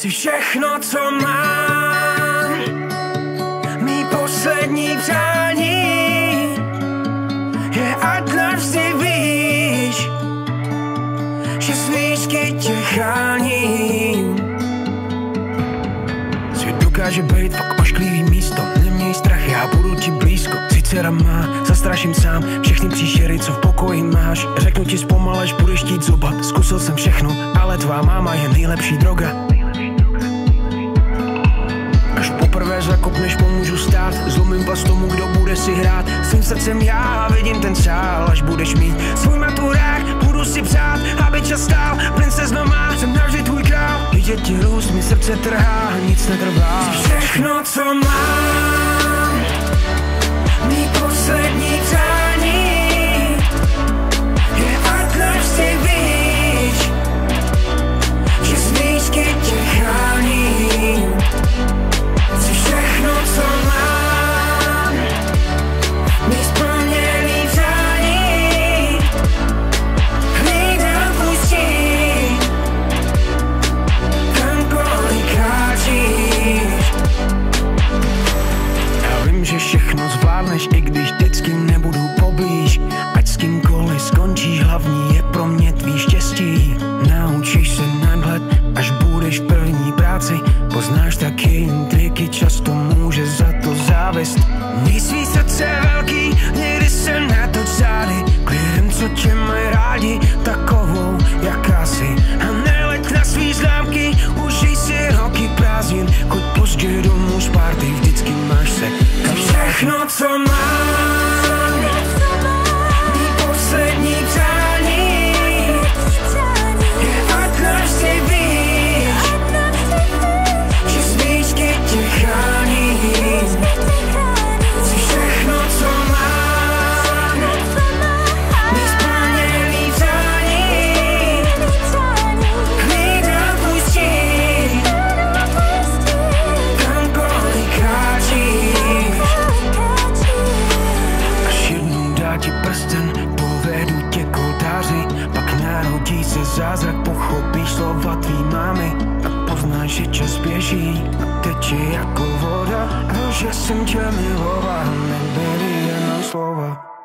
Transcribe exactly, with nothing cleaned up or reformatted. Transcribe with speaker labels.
Speaker 1: Jsi všechno, co mám, mý poslední přání je, ať navždy víš, že z výšky tě chráním. Svět dokáže být fakt ošklivý místo, neměj strach, já budu ti blízko. Dcera má, zastraším sám všechny příšery, co v pokoji máš. Řeknu ti zpomal, až budeš chtít zobat. Zkusil jsem všechno, ale tvá máma je nejlepší droga. Až poprvé zakopneš, pomůžu stát. Zlomím vás tomu, kdo bude si hrát. Svým srdcem já vidím ten sál. Až budeš mít svůj maturák, budu si přát, aby čas stál. Princezno má, jsem navždy tvůj král. Vidět ti růst, mi srdce trhá, nic netrvá. Všechno, co mám, mý poslední přání je, ať navždy víš, že z výšky tě chráním. Jsi všechno, co mám, mý splněný přání, hlídám tvůj stín, kamkoliv kráčíš. Já vím, že všechno zvládneš, i když vždycky nebudu poblíž. Ať s kýmkoliv skončíš, hlavní je pro mě tvý štěstí. Naučíš se nadhled, až budeš v první práci. Poznáš taky jen triky, často může za to závist. Mý svý srdce velký, někdy se natoč zády. K lidem, co tě mají rádi, takovou jaká jsi. A neleď na svý známky, užij si roky prázdnin. Choď pozdě domů z party, vždycky máš se. Všechno, co mám, mý poslední přání je, ať navždy víš, že z výšky tě chráním. Jsi všechno, co mám, mý splněný přání, hlídám tvůj stín, kamkoliv kráčíš. Až jednou dá ti prsten, povedu tě k oltáři. Pak narodí se zázrak, pochopíš slova tvý mámy. A poznáš, že čas běží a teče jako voda. A že jsem tě miloval, nebyly jenom slova.